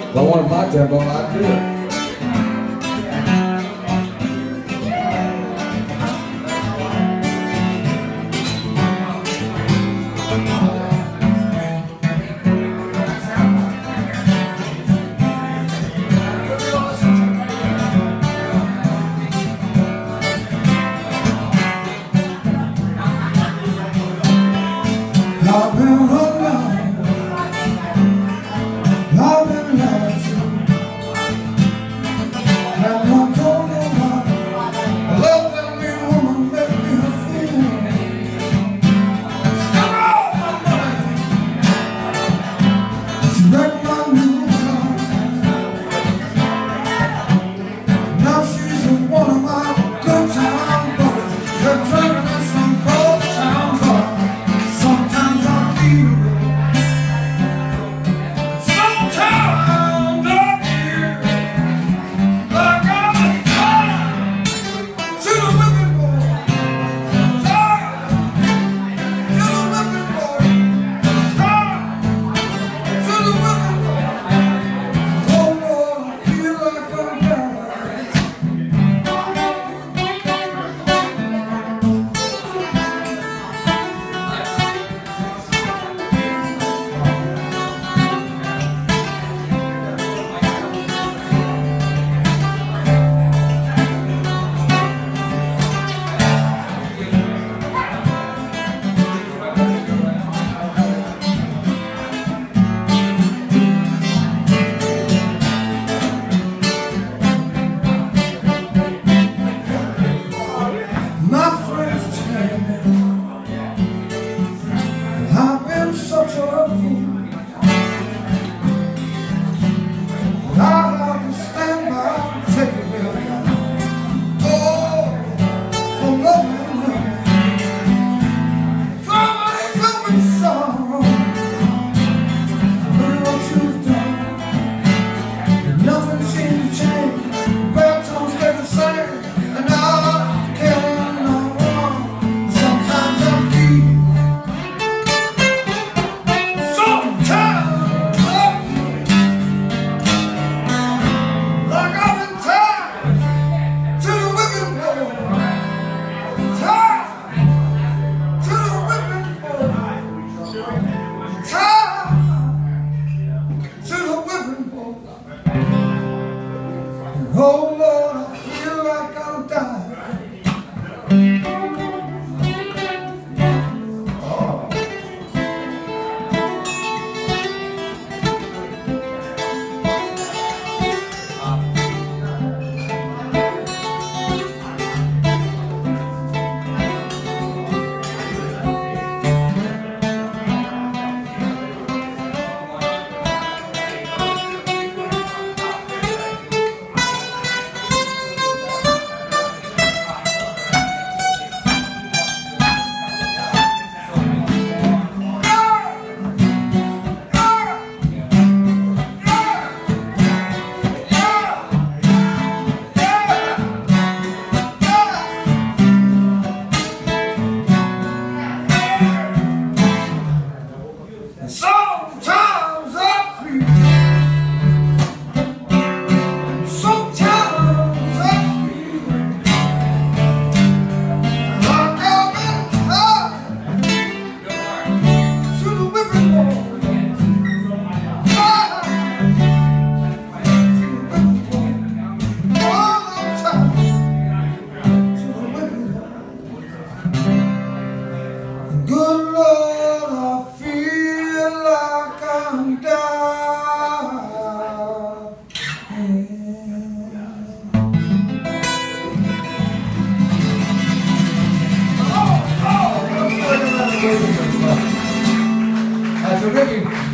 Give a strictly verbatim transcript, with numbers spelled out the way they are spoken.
If I wanted my tempo, I'd do it. I've been run down, I've been lied to, and I don't know why. I love that new woman, make me a fool. Stop all my money, she wrecked my new car. Now she's in one of my good time boys. They're driving in some cold town bar. Sometimes I feel, sometimes I feel like I'm tired to the whipping boy, tired to the whipping boy, tired to the whipping boy. Oh Lord, I feel like I'm tired. My friends tell me I've been such a fool, but I have to stand by, take a bill. Oh, for loving her, for my coming sorrow. Look what you've done, nothing seems to change. Bad times stay the same, and I can't. Oh Lord, I feel like I'll die. Oh. Sometimes I feel, sometimes I feel like I've been tied to the whipping boy, tied to the whipping boy, all the time to the whipping boy. Good Lord, I feel like I'm dying. Oh, oh, That's a Ricky.